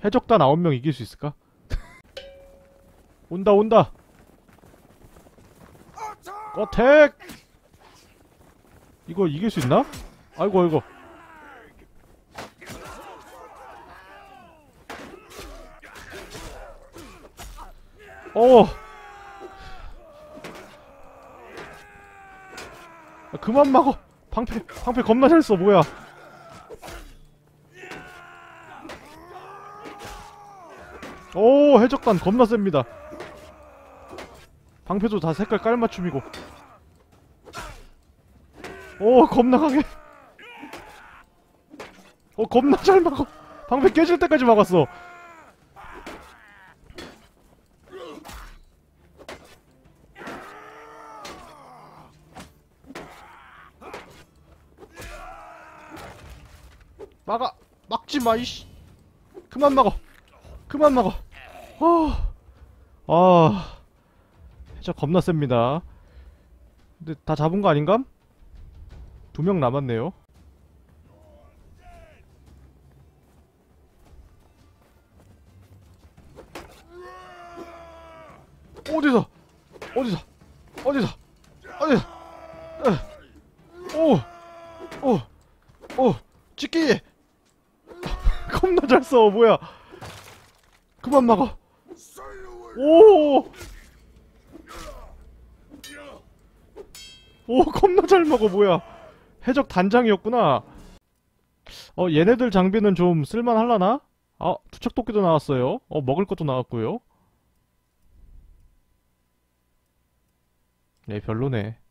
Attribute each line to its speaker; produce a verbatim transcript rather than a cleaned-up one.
Speaker 1: 해적단 아홉 명 이길 수 있을까? 온다 온다. 어택! 이거 이길 수 있나? 아이고 아이고. 어. 아, 그만 막어. 방패 방패 겁나 잘 써. 뭐야? 오, 해적단 겁나 셉니다. 방패도 다 색깔 깔맞춤이고. 오, 겁나 강해. 어, 겁나 잘 막어. 방패 깨질 때까지 막았어. 막아! 막지마 이씨. 그만 막어. 그만 막어. 아, 아, 진짜 겁나 셉니다. 근데 다 잡은 거 아닌감? 두 명 남았네요. 어디서? 어디서? 어디서? 어디서? 오! 오! 오! 찍기! 겁나 잘 써. 뭐야? 그만 막어. 오! 오, 겁나 잘 막어. 뭐야? 해적 단장이었구나. 어, 얘네들 장비는 좀 쓸만할라나? 아, 투척도끼도 나왔어요. 어, 먹을 것도 나왔고요. 네, 별로네.